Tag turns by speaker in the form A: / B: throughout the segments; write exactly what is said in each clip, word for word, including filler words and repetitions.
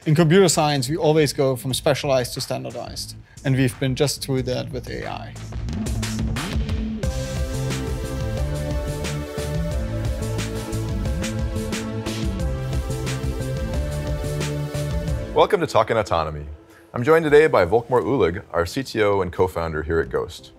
A: In computer science, we always go from specialized to standardized. And we've been just through that with A I.
B: Welcome to Talking Autonomy. I'm joined today by Volkmar Uhlig, our C T O and co-founder here at Ghost.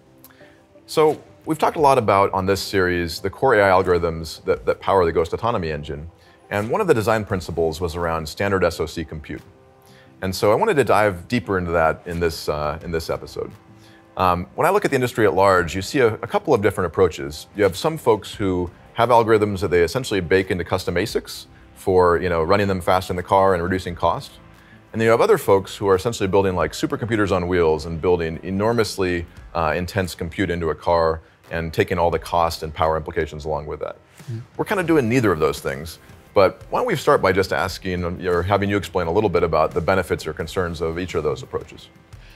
B: So we've talked a lot about, on this series, the core A I algorithms that, that power the Ghost Autonomy engine. And one of the design principles was around standard S O C compute. And so I wanted to dive deeper into that in this, uh, in this episode. Um, when I look at the industry at large, you see a, a couple of different approaches. You have some folks who have algorithms that they essentially bake into custom A S I Cs for you know, running them fast in the car and reducing cost. And then you have other folks who are essentially building like supercomputers on wheels and building enormously uh, intense compute into a car and taking all the cost and power implications along with that. Mm-hmm. We're kind of doing neither of those things. But why don't we start by just asking or having you explain a little bit about the benefits or concerns of each of those approaches.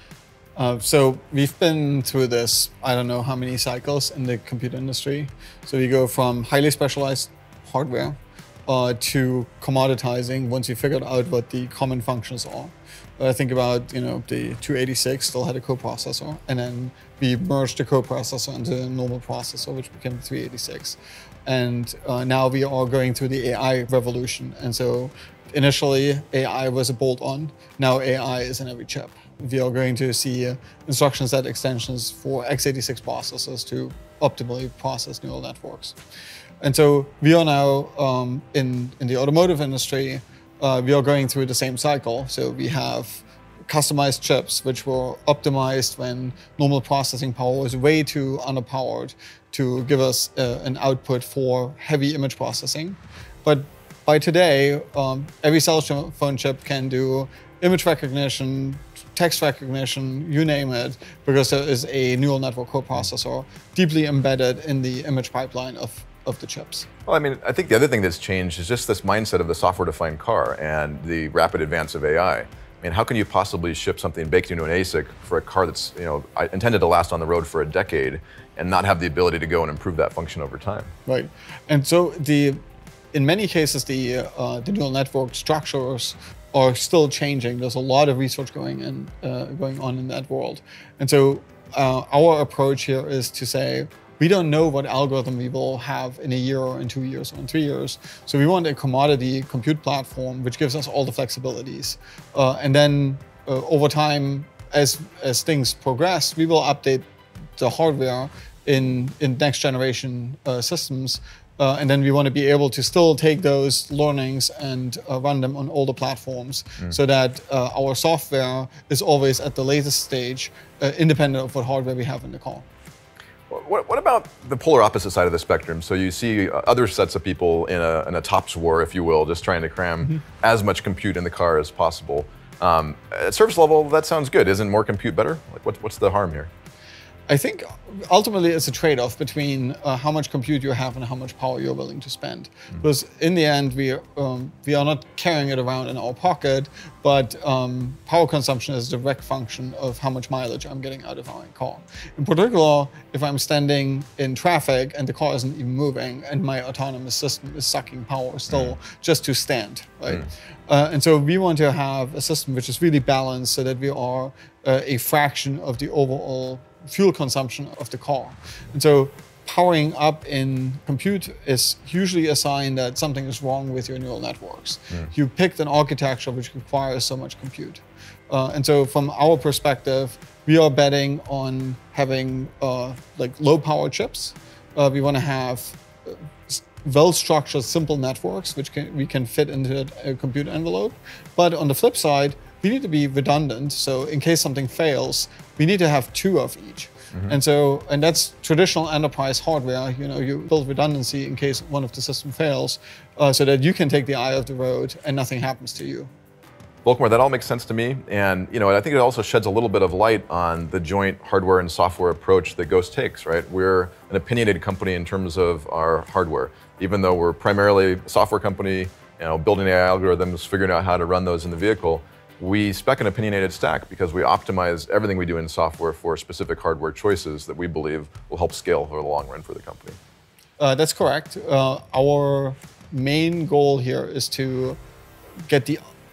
A: Uh, so we've been through this, I don't know how many cycles in the computer industry. So we go from highly specialized hardware uh, to commoditizing once we figured out what the common functions are. Uh, think about, you know, the two eighty-six still had a coprocessor, and then we merged the coprocessor into a normal processor, which became the three eighty-six. And uh, now we are going through the A I revolution. And so initially A I was a bolt-on. Now A I is in every chip. We are going to see uh, instruction set extensions for x eighty-six processors to optimally process neural networks. And so we are now um, in, in the automotive industry, uh, we are going through the same cycle. So we have customized chips, which were optimized when normal processing power was way too underpowered to give us uh, an output for heavy image processing. But by today, um, every cell phone chip can do image recognition, text recognition, you name it, because there is a neural network coprocessor deeply embedded in the image pipeline of, of the chips.
B: Well, I mean, I think the other thing that's changed is just this mindset of the software-defined car and the rapid advance of A I. I mean, how can you possibly ship something baked into an A S I C for a car that's you know intended to last on the road for a decade and not have the ability to go and improve that function over time?
A: Right, and so the in many cases the uh, the neural network structures are still changing. There's a lot of research going in uh, going on in that world, and so uh, our approach here is to say, we don't know what algorithm we will have in a year or in two years or in three years. So we want a commodity compute platform which gives us all the flexibilities. Uh, and then uh, over time, as, as things progress, we will update the hardware in, in next generation uh, systems. Uh, and then we want to be able to still take those learnings and uh, run them on older platforms mm. so that uh, our software is always at the latest stage, uh, independent of what hardware we have in the car.
B: What, what about the polar opposite side of the spectrum? So you see other sets of people in a, in a tops war, if you will, just trying to cram mm-hmm. as much compute in the car as possible. Um, at surface level, that sounds good. Isn't more compute better? Like, what, what's the harm here?
A: I think ultimately it's a trade-off between uh, how much compute you have and how much power you're willing to spend. Mm-hmm. Because in the end, we are, um, we are not carrying it around in our pocket, but um, power consumption is a direct function of how much mileage I'm getting out of my car. In particular, if I'm standing in traffic and the car isn't even moving and my autonomous system is sucking power still mm-hmm. just to stand, right? Mm-hmm. uh, and so we want to have a system which is really balanced so that we are uh, a fraction of the overall fuel consumption of the car. And so powering up in compute is usually a sign that something is wrong with your neural networks. Mm. You picked an architecture which requires so much compute. Uh, and so from our perspective, we are betting on having uh, like low power chips. Uh, we want to have uh, well-structured, simple networks, which can, we can fit into a compute envelope. But on the flip side, we need to be redundant. So in case something fails, we need to have two of each. Mm-hmm. And so, and that's traditional enterprise hardware. You know, you build redundancy in case one of the system fails, uh, so that you can take the eye off the road and nothing happens to you.
B: Volkmar, that all makes sense to me. And you know, I think it also sheds a little bit of light on the joint hardware and software approach that Ghost takes, right? We're an opinionated company in terms of our hardware. Even though we're primarily a software company, you know, building A I algorithms, figuring out how to run those in the vehicle, we spec an opinionated stack because we optimize everything we do in software for specific hardware choices that we believe will help scale over the long run for the company.
A: Uh, that's correct. Uh, our main goal here is to get the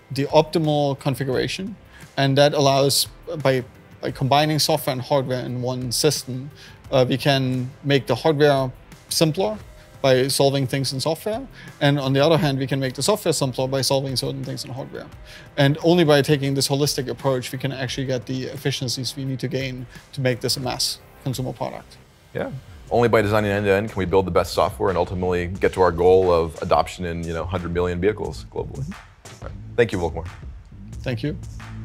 A: the optimal configuration, and that allows, by, by combining software and hardware in one system, uh, we can make the hardware simpler by solving things in software, and on the other hand, we can make the software simpler by solving certain things in hardware. And only by taking this holistic approach, we can actually get the efficiencies we need to gain to make this a mass consumer product.
B: Yeah. Only by designing end-to-end can we build the best software and ultimately get to our goal of adoption in you know one hundred million vehicles globally. Right. Thank you, Volkmar.
A: Thank you.